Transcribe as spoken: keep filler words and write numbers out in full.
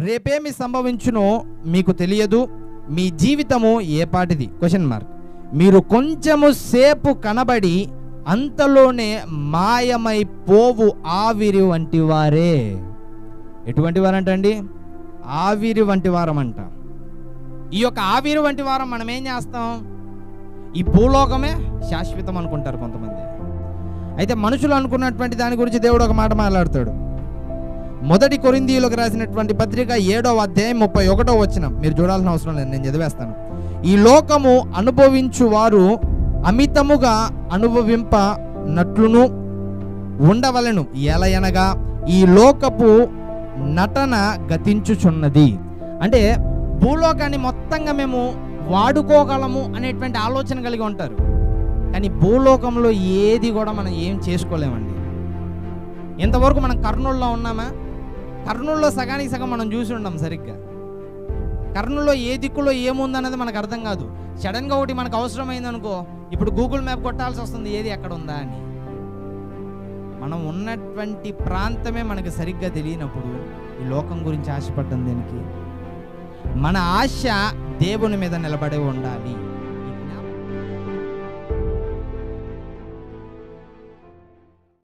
రేపేమి సంభవించునో మీకు తెలియదు, మీ జీవితము ఏపాటిది? Question mark. మీరు కొంచెము సేపు కనబడి అంతలోనే మాయమైపోవు ఆవిరి వంటి వారే. ఎటువంటి వారంటండి? ఆవిరి వంటి వారమంట. ఈ యొక్క ఆవిరి వంటి వారం మనం ఏం చేస్తాం? ఈ భూలోకమే శాశ్వతం అనుకుంటారు కొంతమంది. అయితే మనుషులు అనుకున్నటువంటి దాని గురించి దేవుడు ఒక మాట మాట్లాడతాడు. మొదటి కొరింథీయులకు రాసినటువంటి పత్రిక ఏడవ అధ్యాయం ముప్పై ఒకటో వచనం మీరు చూడాల్సిన అవసరం లేదు, నేను చదివేస్తాను. ఈ లోకము అనుభవించు వారు అమితముగా అనుభవింపనట్లును ఉండవలెను, ఎలయనగా ఈ లోకపు నటన గతించుచున్నది. అంటే భూలోకాన్ని మొత్తంగా మేము వాడుకోగలము అనేటువంటి ఆలోచన కలిగి ఉంటారు. కానీ భూలోకంలో ఏది కూడా మనం ఏం చేసుకోలేమండి. ఇంతవరకు మనం కర్నూలులో ఉన్నామా? కర్నూలులో సగానికి సగం మనం చూసి ఉన్నాం సరిగ్గా. కర్నూలులో ఏ దిక్కులో ఏముందన్నది మనకు అర్థం కాదు. సడన్గా ఒకటి మనకు అవసరమైంది అనుకో, ఇప్పుడు గూగుల్ మ్యాప్ కొట్టాల్సి వస్తుంది ఏది ఎక్కడ ఉందా అని. మనం ఉన్నటువంటి ప్రాంతమే మనకు సరిగ్గా తెలియనప్పుడు ఈ లోకం గురించి ఆశపడ్డం దేనికి? మన ఆశ దేవుని మీద నిలబడి ఉండాలి.